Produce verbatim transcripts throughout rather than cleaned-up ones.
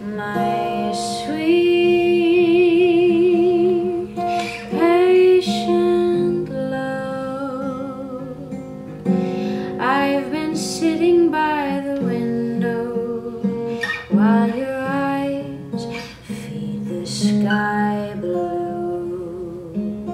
my sweet, patient love. I've been sitting by the window while your eyes feed the sky blue.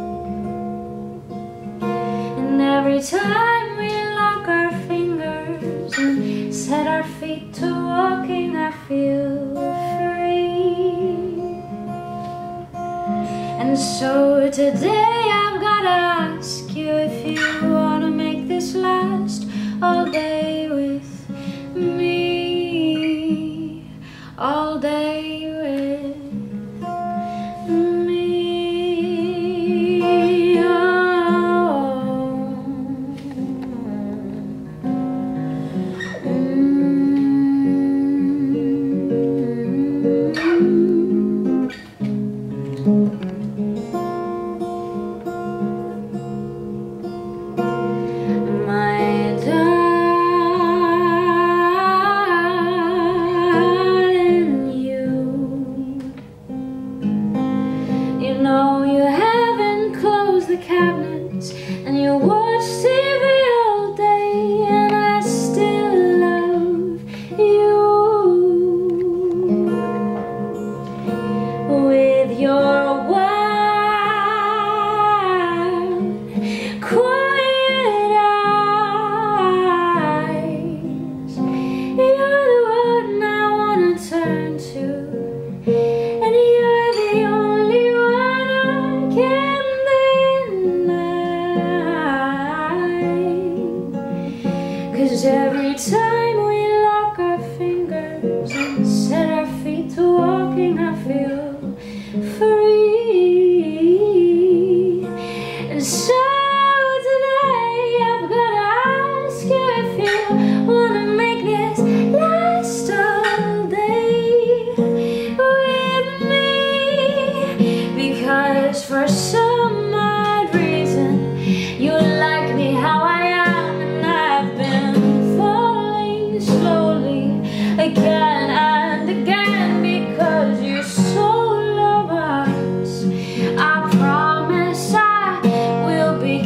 And every time we lock our fingers and set our feet to walking, I feel free. And so today I've gotta ask you if you wanna make this last all day with me, all day with me. Cabinets and you watch T V all day, and I still love you. With your wild, quiet eyes, you're the one I wanna turn to, and you're the only one I can. 'Cause every time we lock our fingers and set our feet to walking, I feel free. And so today I've gotta ask you if you wanna make this last all day with me. Because for some odd reason you like me how I am, again and again, because you so love us. I promise I will be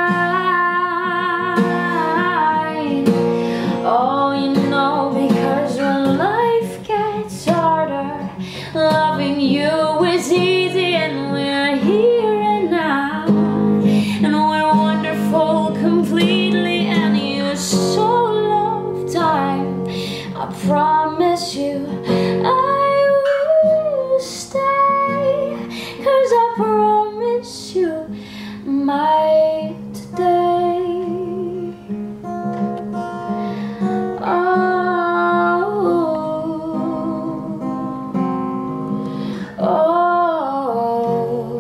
kind. Oh, you know, because when life gets harder, loving you is easy, and we're here and now, and we're wonderful completely, and you so love time. I promise you I will stay, 'cause I promise you my today. Oh, oh,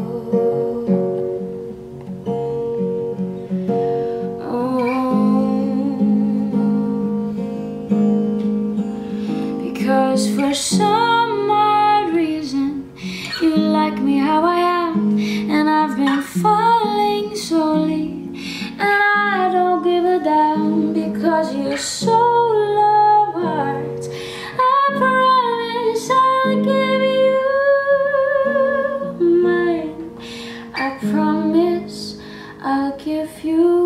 Because for some odd reason you like me how I am, and I've been falling slowly, and I don't give a damn, because you so love hearts. I promise I'll give you mine. I promise I'll give you